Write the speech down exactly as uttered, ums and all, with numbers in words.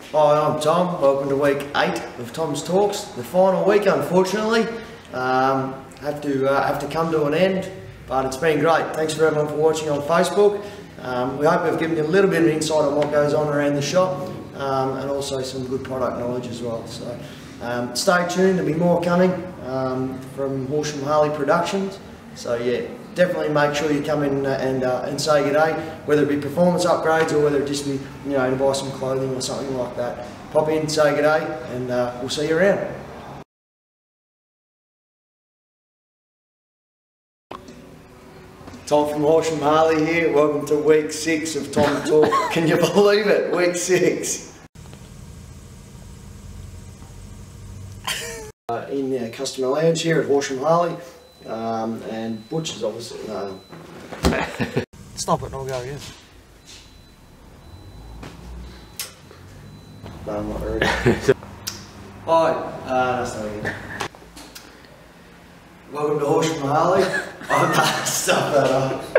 Hi, I'm Tom. Welcome to week eight of Tom's Talks. The final week, unfortunately, um, have to uh, have to come to an end, but it's been great. Thanks for everyone for watching on Facebook. Um, we hope we've given you a little bit of insight on what goes on around the shop, um, and also some good product knowledge as well. So um, stay tuned. There'll be more coming um, from Horsham Harley Productions. So yeah, definitely make sure you come in and uh, and say good day, whether it be performance upgrades or whether it just be, you know, to buy some clothing or something like that. Pop in, say good day, and uh, we'll see you around. Tom from Horsham Harley here. Welcome to week six of Tom Talk. Can you believe it? Week six. Uh, in the customer lounge here at Horsham Harley. Um, and Butch is obviously no. Stop it and I'll go again. No, I'm not ready. Hi, uh, that's not again. Welcome to Horsham Harley. Oh no, stop that up.